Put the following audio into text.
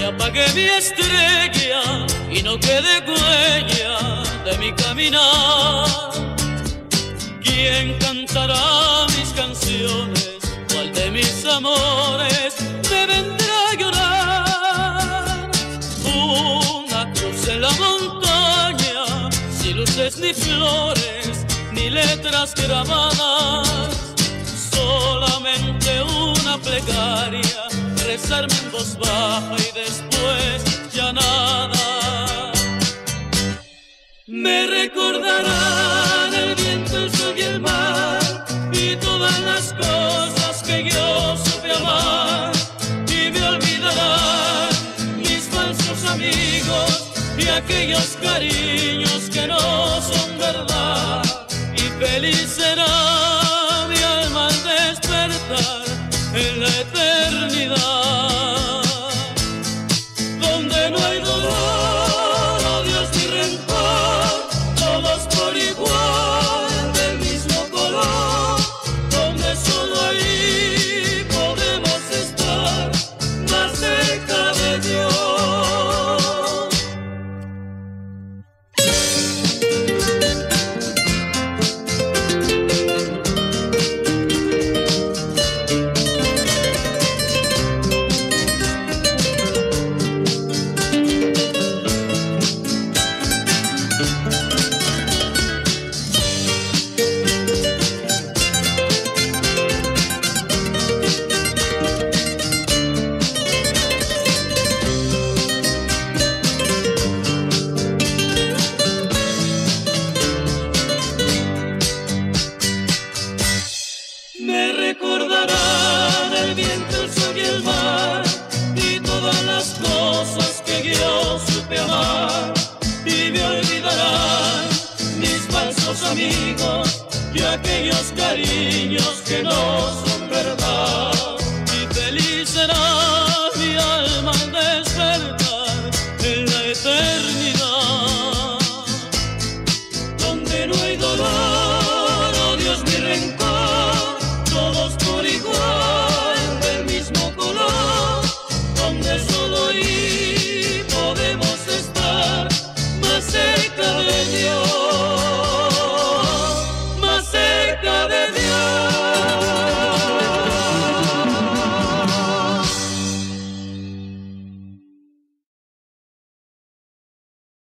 apague mi estrella y no quede huella de mi caminar. ¿Quién cantará mis canciones? ¿Cuál de mis amores me vendrá a llorar? Una cruz en la montaña, sin luces ni flores, ni letras grabadas, solamente una plegaria, rezarme en voz baja y después ya nada. Me recordarán el viento, el sol y el mar, y todas las cosas que yo supe amar, y me olvidarán mis falsos amigos y aquellos cariños que no son verdad. Y feliz será mi alma al despertar en la eternidad, donde no hay dolor, odios ni rencor, todos por igual del mismo color, donde solo ahí podemos estar más cerca de Dios. Me recordarán el viento, el sol y el mar, y todas las cosas que yo supe amar, y me olvidarán mis falsos amigos y aquellos cariños que no son verdad. Y feliz será mi alma al despertar en la eternidad,